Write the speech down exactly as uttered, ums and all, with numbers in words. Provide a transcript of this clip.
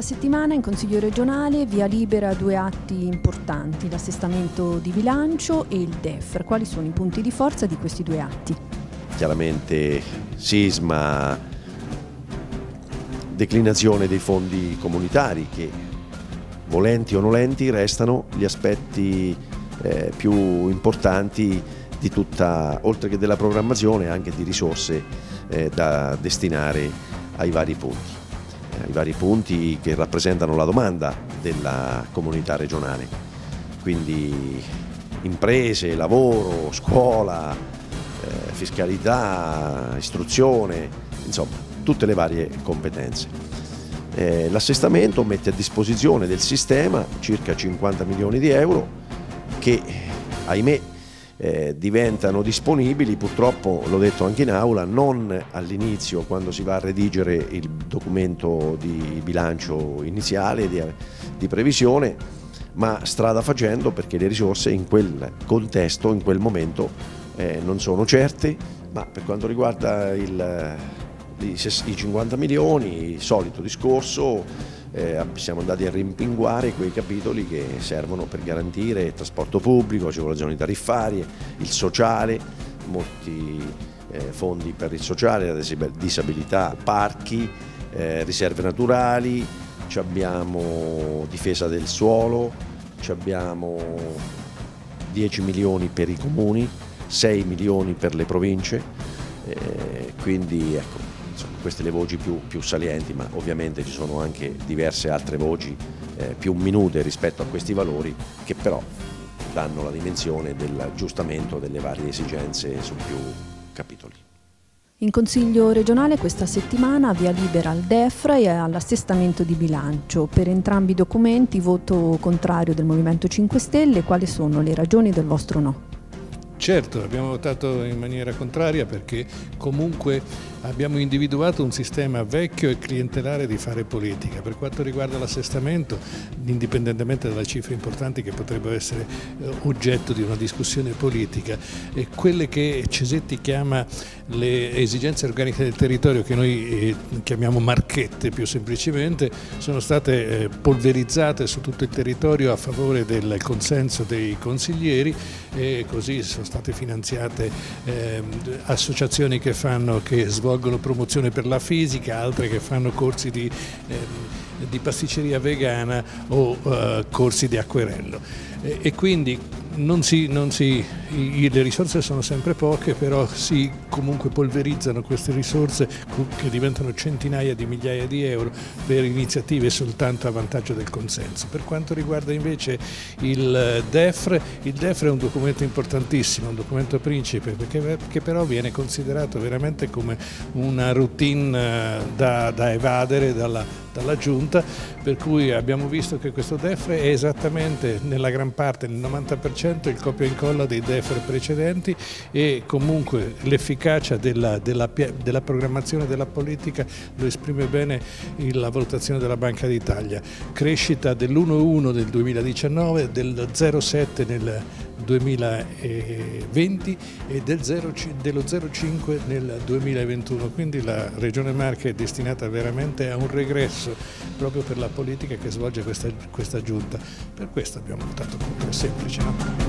settimana in Consiglio regionale via libera a due atti importanti, l'assestamento di bilancio e il D E F R. Quali sono i punti di forza di questi due atti? Chiaramente sisma, declinazione dei fondi comunitari che, volenti o nolenti, restano gli aspetti eh, più importanti di tutta, oltre che della programmazione, anche di risorse eh, da destinare ai vari punti, eh, ai vari punti che rappresentano la domanda della comunità regionale, quindi imprese, lavoro, scuola, eh, fiscalità, istruzione, insomma tutte le varie competenze. Eh, l'assestamento mette a disposizione del sistema circa cinquanta milioni di euro che, ahimè, Eh, diventano disponibili, purtroppo, l'ho detto anche in aula, non all'inizio quando si va a redigere il documento di bilancio iniziale di, di previsione, ma strada facendo, perché le risorse in quel contesto, in quel momento eh, non sono certe. Ma per quanto riguarda il, i, i cinquanta milioni, il solito discorso. Eh, siamo andati a rimpinguare quei capitoli che servono per garantire il trasporto pubblico, agevolazioni tariffarie, il sociale, molti eh, fondi per il sociale, la disabilità, parchi, eh, riserve naturali, abbiamo difesa del suolo, abbiamo dieci milioni per i comuni, sei milioni per le province, eh, quindi ecco. Insomma, queste le voci più, più salienti, ma ovviamente ci sono anche diverse altre voci eh, più minute rispetto a questi valori, che però danno la dimensione dell'aggiustamento delle varie esigenze su più capitoli. In Consiglio regionale questa settimana via libera al D E F R e all'assestamento di bilancio. Per entrambi i documenti voto contrario del Movimento cinque Stelle. Quali sono le ragioni del vostro no? Certo, abbiamo votato in maniera contraria perché comunque abbiamo individuato un sistema vecchio e clientelare di fare politica. Per quanto riguarda l'assestamento, indipendentemente dalle cifre importanti che potrebbero essere oggetto di una discussione politica, e quelle che Cesetti chiama le esigenze organiche del territorio, che noi chiamiamo marchette più semplicemente, sono state polverizzate su tutto il territorio a favore del consenso dei consiglieri, e così sono state finanziate eh, associazioni che, fanno, che svolgono promozione per la fisica, altre che fanno corsi di, eh, di pasticceria vegana o eh, corsi di acquerello. E, e quindi non si, non si, i, le risorse sono sempre poche, però si comunque polverizzano queste risorse che diventano centinaia di migliaia di euro per iniziative soltanto a vantaggio del consenso. Per quanto riguarda invece il D E F R, il D E F R è un documento importantissimo, un documento principe, perché, che però viene considerato veramente come una routine da, da evadere dalla, dalla Giunta, per cui abbiamo visto che questo D E F R è esattamente nella gran parte, nel novanta per cento, il copia e incolla dei D E F R precedenti, e comunque l'efficacia della, della, della programmazione della politica lo esprime bene la valutazione della Banca d'Italia. Crescita dell'uno virgola uno del duemiladiciannove, del zero virgola sette nel duemilaventi e del zero, dello zero virgola cinque nel duemilaventuno, quindi la Regione Marche è destinata veramente a un regresso proprio per la politica che svolge questa, questa Giunta. Per questo abbiamo votato contro, è semplice, no?